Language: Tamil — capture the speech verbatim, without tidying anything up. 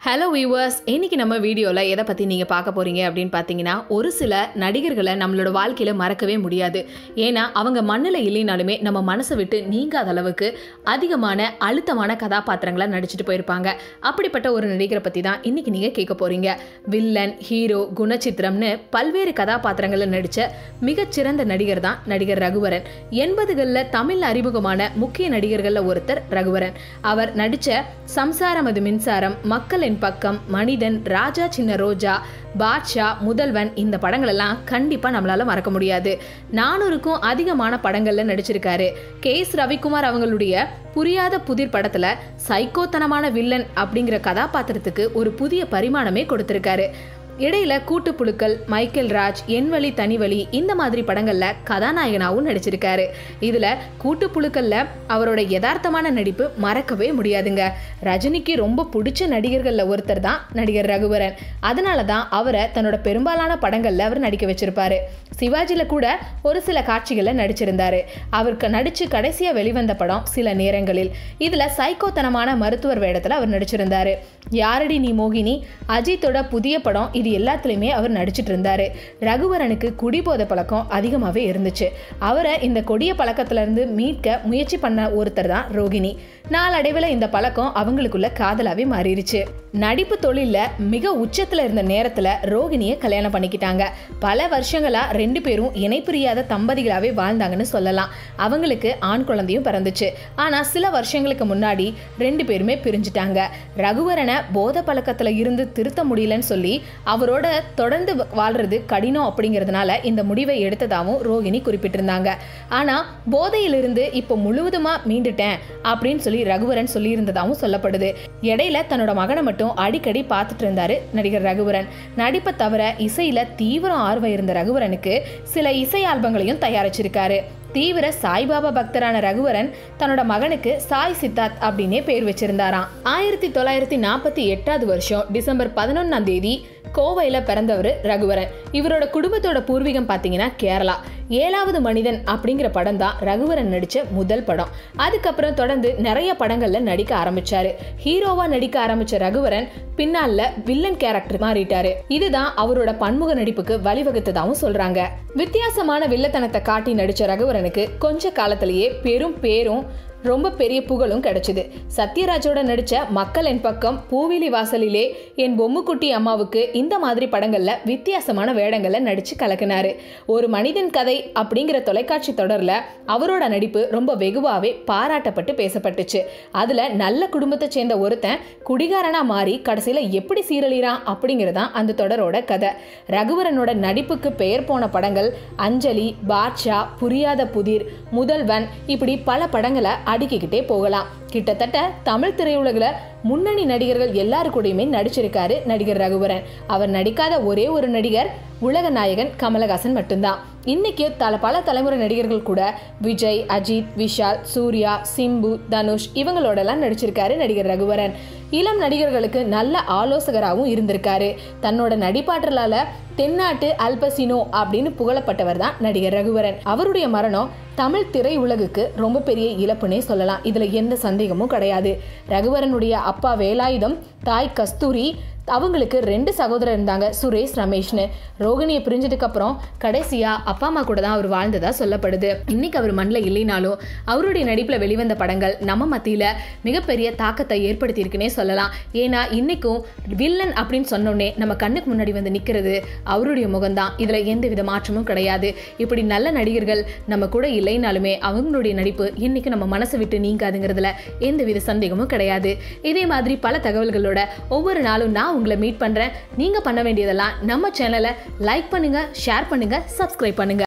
ஹலோ வியூவர்ஸ், இன்னைக்கு நம்ம வீடியோவில் எதை பற்றி நீங்கள் பார்க்க போகிறீங்க அப்படின்னு பார்த்தீங்கன்னா, ஒரு சில நடிகர்களை நம்மளோட வாழ்க்கையில் மறக்கவே முடியாது. ஏன்னா அவங்க மண்ணில் இல்லைனாலுமே நம்ம மனசை விட்டு நீங்காத அளவுக்கு அதிகமான அழுத்தமான கதாபாத்திரங்களை நடிச்சுட்டு போயிருப்பாங்க. அப்படிப்பட்ட ஒரு நடிகரை பற்றி தான் இன்னைக்கு நீங்கள் கேட்க போகிறீங்க. வில்லன், ஹீரோ, குணச்சித்திரம்னு பல்வேறு கதாபாத்திரங்களில் நடித்த மிகச்சிறந்த நடிகர் தான் நடிகர் ரகுவரன். எண்பதுகளில் தமிழ் அறிமுகமான முக்கிய நடிகர்களில் ஒருத்தர் ரகுவரன். அவர் நடித்த சம்சாரம் அது மின்சாரம், மக்கள் பக்கம், மனிதன், ராஜா சின்ன ரோஜா, பாட்ஷா, முதல்வன், இந்த படங்கள் எல்லாம் கண்டிப்பா நம்மளால மறக்க முடியாது. நானூறுக்கும் அதிகமான படங்கள்ல நடிச்சிருக்காரு. கே எஸ் ரவிக்குமார் அவங்களுடைய புரியாத புதிர் படத்துல சைக்கோத்தனமான வில்லன் அப்படிங்கிற கதாபாத்திரத்துக்கு ஒரு புதிய பரிமாணமே கொடுத்திருக்காரு. இடையில கூட்டுப்புழுக்கள், மைக்கேல் ராஜ், என்வழி தனிவழி, இந்த மாதிரி படங்கள்ல கதாநாயகனாவும் நடிச்சிருக்காரு. இதுல கூட்டுப்புழுக்கள்ல அவரோட யதார்த்தமான நடிப்பு மறக்கவே முடியாதுங்க. ரஜினிக்கு ரொம்ப பிடிச்ச நடிகர்கள்ல ஒருத்தர் தான் நடிகர் ரகுவரன். அதனாலதான் அவரை தன்னோட பெரும்பாலான படங்கள்ல அவர் நடிக்க வச்சிருப்பாரு. சிவாஜில கூட ஒரு சில காட்சிகள்ல நடிச்சிருந்தாரு. அவருக்கு நடிச்சு கடைசியா வெளிவந்த படம் சில நேரங்களில். இதுல சைக்கோத்தனமான மருத்துவர் வேடத்துல அவர் நடிச்சிருந்தாரு. யாரடி நீ மோகினி, அஜித்தோட புதிய படம், இது எல்லாத்துலயுமே அவர் நடிச்சிட்டு இருந்தாரு. ரகுவரனுக்கு குடிபோதை பழக்கம் அதிகமாவே இருந்துச்சு. அவரை இந்த கொடிய பழக்கத்துல இருந்து மீட்க முயற்சி பண்ண ஒருத்தர் தான் ரோகிணி. நாளடைவில் இந்த பழக்கம் அவங்களுக்குள்ள காதலாவே மாறிடுச்சு. நடிப்பு தொழில மிக உச்சத்துல இருந்த நேரத்துல ரோகிணியை கல்யாணம் பண்ணிக்கிட்டாங்க. பல வருஷங்களா ரெண்டு பேரும் இணைப்பிரியாத தம்பதிகளாவே வாழ்ந்தாங்கன்னு சொல்லலாம். அவங்களுக்கு ஆண் குழந்தையும் பிறந்துச்சு. ஆனா சில வருஷங்களுக்கு முன்னாடி ரெண்டு பேருமே பிரிஞ்சுட்டாங்க. ரகுவரனை போதை பழக்கத்துல இருந்து திருத்த முடியலன்னு சொல்லி அவரோட தொடர்ந்து வாழ்றது கடினம் அப்படிங்கிறதுனால இந்த முடிவை எடுத்ததாகவும் ரோகிணி குறிப்பிட்டிருந்தாங்க. ஆனா போதையிலிருந்து இப்போ முழுவதுமா மீண்டுட்டேன் அப்படின்னு சொல்லி ரகுவரன் சொல்லி இருந்ததாகவும் சொல்லப்படுது. இடையில தன்னோட மகனை மட்டும் அடிக்கடி பார்த்துட்டு இருந்தாரு நடிகர் ரகுவரன். நடிப்பை தவிர இசையில தீவிரம் ஆர்வம் இருந்த ரகுவரனுக்கு சில இசை ஆல்பங்களையும் தயாரிச்சிருக்காரு. தீவிர சாய்பாபா பக்தரான ரகுவரன் தன்னோட மகனுக்கு சாய் சித்தார்த் அப்படின்னே பேர் வச்சிருந்தாராம். ஆயிரத்தி தொள்ளாயிரத்தி நாற்பத்தி எட்டாவது வருஷம் டிசம்பர் பதினொன்னாம் தேதி கோவையில பிறந்தவர் ரகுவரன். இவரோட குடும்பத்தோட பூர்வீகம் பாத்தீங்கன்னா கேரளா. ஏழாவது மனிதன் அப்படிங்கிற படம் தான் ரகுவரன் நடிச்ச முதல் படம். அதுக்கப்புறம் தொடர்ந்து நிறைய படங்கள்ல நடிக்க ஆரம்பிச்சாரு. ஹீரோவா நடிக்க ஆரம்பிச்ச ரகுவரன் பின்னால வில்லன் கேரக்டர் மாறிட்டாரு. இதுதான் அவரோட பன்முக நடிப்புக்கு வழிவகுத்ததாகவும் சொல்றாங்க. வித்தியாசமான வில்லத்தனத்தை காட்டி நடிச்ச ரகுவரனுக்கு கொஞ்ச காலத்திலேயே பெரும் பேரும் ரொம்ப பெரிய புகழும் கிடைச்சது. சத்யராஜோட நடிச்ச மக்கள் என் பக்கம், பூவிலி வாசலிலே, என் பொம்முக்குட்டி அம்மாவுக்கு இந்த மாதிரி படங்கள்ல வித்தியாசமான வேடங்கள்ல நடிச்சு கலக்கினாரு. ஒரு மனிதன் கதை அப்படிங்கிற தொலைக்காட்சி தொடர்ல அவரோட நடிப்பு ரொம்ப வெகுவாவே பாராட்டப்பட்டு பேசப்பட்டுச்சு. அதுல நல்ல குடும்பத்தை சேர்ந்த ஒருத்தன் குடிகாரனா மாறி கடைசியில எப்படி சீரழிறான் அப்படிங்கறதான் அந்த தொடரோட கதை. ரகுவரனோட நடிப்புக்கு பெயர் போன படங்கள் அஞ்சலி, பாட்ஷா, புரியாத புதிர், முதல்வன், இப்படி பல படங்களை அடிக்கிட்டே போகலாம். கிட்டத்தட்ட தமிழ் திரையுலகில முன்னணி நடிகர்கள் எல்லாரு கூடயுமே நடிச்சிருக்காரு நடிகர் ரகுவரன். அவர் நடிக்காத ஒரே ஒரு நடிகர் உலக நாயகன் கமலஹாசன் மட்டும்தான். இன்னைக்கு தல பல தலைமுறை நடிகர்கள் கூட விஜய், அஜித், விஷால், சூர்யா, சிம்பு, தனுஷ் இவங்களோட எல்லாம் நடிச்சிருக்காரு நடிகர் ரகுவரன். இளம் நடிகர்களுக்கு நல்ல ஆலோசகராகவும் இருந்திருக்காரு. தன்னோட நடிப்பாற்றலால தென்னாட்டு அல்பசினோ அப்படின்னு புகழப்பட்டவர் தான் நடிகர் ரகுவரன். அவருடைய மரணம் தமிழ் திரை உலகுக்கு ரொம்ப பெரிய இழப்புனே சொல்லலாம். இதுல எந்த சந்தேகமும் கிடையாது. ரகுவரனுடைய அப்பா வேலாயுதம், தாய் கஸ்தூரி, அவங்களுக்கு ரெண்டு சகோதரர் இருந்தாங்க, சுரேஷ், ரமேஷ்னு. ரோகிணியை பிரிஞ்சதுக்கு அப்புறம் கடைசியா அப்பா அம்மா கூட தான் அவர் வாழ்ந்ததா சொல்லப்படுது. இன்னைக்கு அவர் மண்ணில் இல்லைனாலும் அவருடைய நடிப்புல வெளிவந்த படங்கள் நம்ம மத்தியில மிகப்பெரிய தாக்கத்தை ஏற்படுத்தி இருக்குன்னே சொல்லலாம். ஏன்னா இன்னைக்கும் வில்லன் அப்படின்னு சொன்னோடனே நம்ம கண்ணுக்கு முன்னாடி வந்து நிக்கிறது அவருடைய முகம்தான். இதுல எந்த வித மாற்றமும் கிடையாது. இப்படி நல்ல நடிகர்கள் நம்ம கூட இல்லைனாலுமே அவங்களுடைய நடிப்பு இன்னைக்கு நம்ம மனசை விட்டு நீங்காதுங்கிறதுல எந்த வித சந்தேகமும் கிடையாது. இதே மாதிரி பல தகவல்களோட ஒவ்வொரு நாளும் நான் உங்களை மீட் பண்றேன். நீங்க பண்ண வேண்டியதெல்லாம் நம்ம சேனலை லைக் பண்ணுங்க, ஷேர் பண்ணுங்க, சப்ஸ்கிரைப் பண்ணுங்க.